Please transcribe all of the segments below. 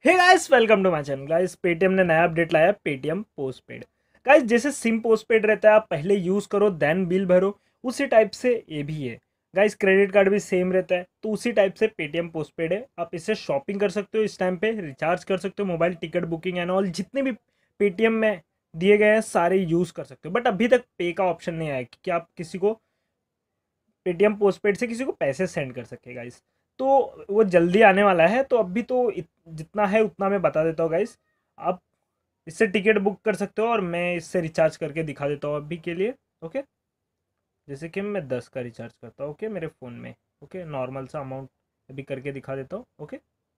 Hey guys, welcome to my channel. Guys, Paytm ने नया update लाया है, पेटीएम पोस्टपेड। गाइस, जैसे सिम पोस्टपेड रहता है, आप पहले यूज़ करो देन बिल भरो, उसी टाइप से ये भी है। गाइस, क्रेडिट कार्ड भी सेम रहता है, तो उसी टाइप से पेटीएम पोस्टपेड है। आप इससे शॉपिंग कर सकते हो, इस टाइम पे रिचार्ज कर सकते हो, mobile ticket booking and all जितने भी पेटीएम में दिए गए हैं सारे यूज़ कर सकते हो। बट अभी तक पे का ऑप्शन नहीं आया कि आप किसी को पेटीएम पोस्टपेड से किसी को पैसे सेंड कर सके गाइस। तो वो जल्दी आने वाला है। तो अभी तो जितना है उतना मैं बता देता हूँ गाइस। आप इससे टिकट बुक कर सकते हो और मैं इससे रिचार्ज करके दिखा देता हूँ अभी के लिए। ओके, जैसे कि मैं 10 का रिचार्ज करता हूँ, ओके, मेरे फ़ोन में। ओके, नॉर्मल सा अमाउंट अभी करके दिखा देता हूँ। ओके,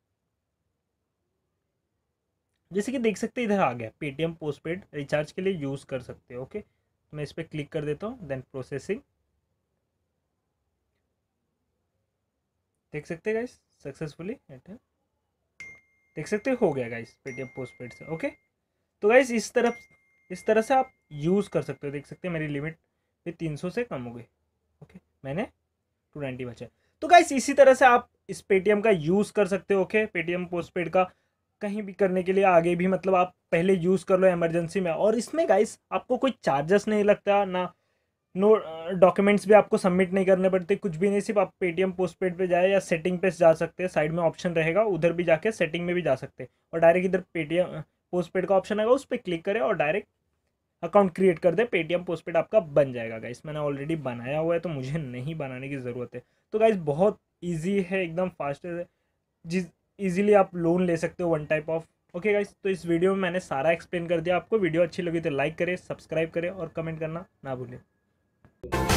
जैसे कि देख सकते हैं इधर आ गया, पेटीएम पोस्टपेड रिचार्ज के लिए यूज़ कर सकते हो। ओके, तो मैं इस पर क्लिक कर देता हूँ, देन प्रोसेसिंग। देख सकते हैं गाइस, सक्सेसफुली देख सकते हो गया गाइस पेटीएम पोस्टपेड से। ओके, तो गाइस इस तरह से आप यूज़ कर सकते हो। देख सकते हैं मेरी लिमिट भी 300 से कम हो गई। ओके, मैंने 290 बचा। तो गाइस इसी तरह से आप इस पेटीएम का यूज़ कर सकते हो। ओके, पेटीएम पोस्टपेड का कहीं भी करने के लिए आगे भी, मतलब आप पहले यूज़ कर लो इमरजेंसी में। और इसमें गाइस आपको कोई चार्जेस नहीं लगता ना, नो डॉक्यूमेंट्स भी आपको सबमिट नहीं करने पड़ते, कुछ भी नहीं। सिर्फ आप पेटीएम पोस्टपेड पे जाए या सेटिंग पे जा सकते हैं, साइड में ऑप्शन रहेगा, उधर भी जाके सेटिंग में भी जा सकते हैं और डायरेक्ट इधर पेटीएम पोस्टपेड का ऑप्शन आएगा, उस पर क्लिक करें और डायरेक्ट अकाउंट क्रिएट कर दे। पेटीएम पोस्टपेड आपका बन जाएगा गाइस। मैंने ऑलरेडी बनाया हुआ है तो मुझे नहीं बनाने की ज़रूरत है। तो गाइस बहुत ईजी है, एकदम फास्ट है, जिस ईजिली आप लोन ले सकते हो, one type of. Okay guys, तो इस वीडियो में मैंने सारा एक्सप्लेन कर दिया। आपको वीडियो अच्छी लगी तो लाइक करें, सब्सक्राइब करें और कमेंट करना ना भूलें।